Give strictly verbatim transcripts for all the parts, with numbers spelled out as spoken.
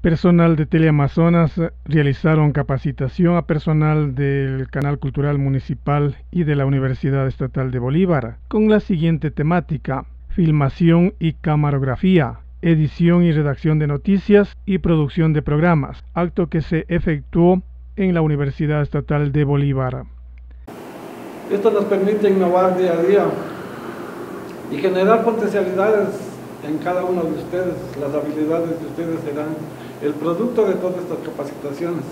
Personal de Teleamazonas realizaron capacitación a personal del Canal Cultural Municipal y de la Universidad Estatal de Bolívar con la siguiente temática: filmación y camarografía, edición y redacción de noticias y producción de programas, acto que se efectuó en la Universidad Estatal de Bolívar. Esto nos permite innovar día a día y generar potencialidades en cada uno de ustedes. Las habilidades de ustedes serán el producto de todas estas capacitaciones.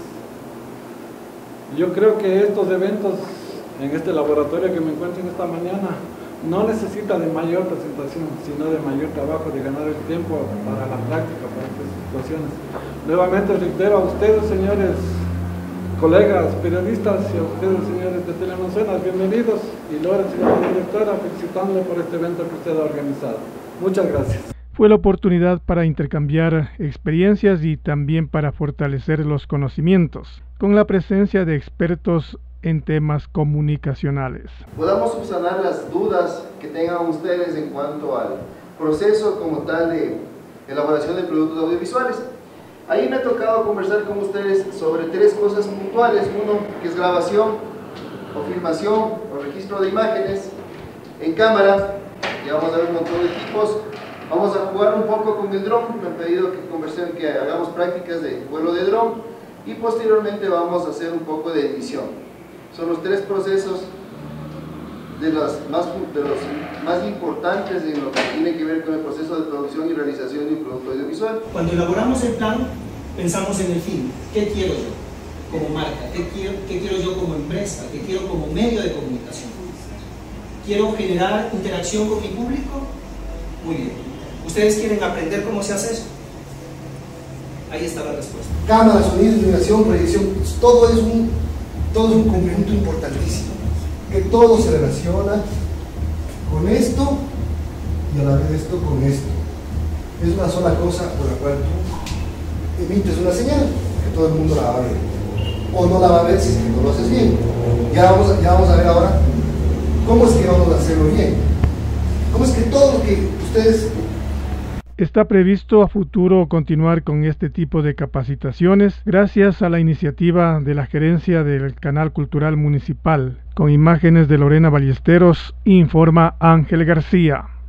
Yo creo que estos eventos en este laboratorio que me encuentro en esta mañana no necesita de mayor presentación, sino de mayor trabajo, de ganar el tiempo para la práctica, para estas situaciones. Nuevamente reitero a ustedes, señores colegas periodistas, y a ustedes, señores de Teleamazonas, bienvenidos, y Lore, señora directora, felicitándole por este evento que usted ha organizado. Muchas gracias. Fue la oportunidad para intercambiar experiencias y también para fortalecer los conocimientos, con la presencia de expertos en temas comunicacionales. Podamos subsanar las dudas que tengan ustedes en cuanto al proceso como tal de elaboración de productos audiovisuales. Ahí me ha tocado conversar con ustedes sobre tres cosas puntuales. Uno, que es grabación o filmación o registro de imágenes en cámara. Ya vamos a ver un montón de equipos. Vamos a jugar un poco con el dron. Me han pedido que conversemos, que hagamos prácticas de vuelo de dron, y posteriormente vamos a hacer un poco de edición. Son los tres procesos de los más, de los más importantes en lo que tiene que ver con el proceso de producción y realización de un producto audiovisual. Cuando elaboramos el plan, pensamos en el fin. ¿Qué quiero yo como marca? ¿Qué quiero, qué quiero yo como empresa? ¿Qué quiero como medio de comunicación? ¿Quiero generar interacción con mi público? Muy bien. ¿Ustedes quieren aprender cómo se hace eso? Ahí está la respuesta. Cámara, sonido, iluminación, proyección, todo es un, todo es un conjunto importantísimo, que todo se relaciona con esto y a la vez esto con esto. Es una sola cosa por la cual tú emites una señal que todo el mundo la va a ver, o no la va a ver si es que no lo haces bien. Ya vamos a, ya vamos a ver ahora cómo es que vamos a hacerlo bien, cómo es que todo lo que ustedes... Está previsto a futuro continuar con este tipo de capacitaciones gracias a la iniciativa de la Gerencia del Canal Cultural Municipal. Con imágenes de Lorena Ballesteros, informa Ángel García.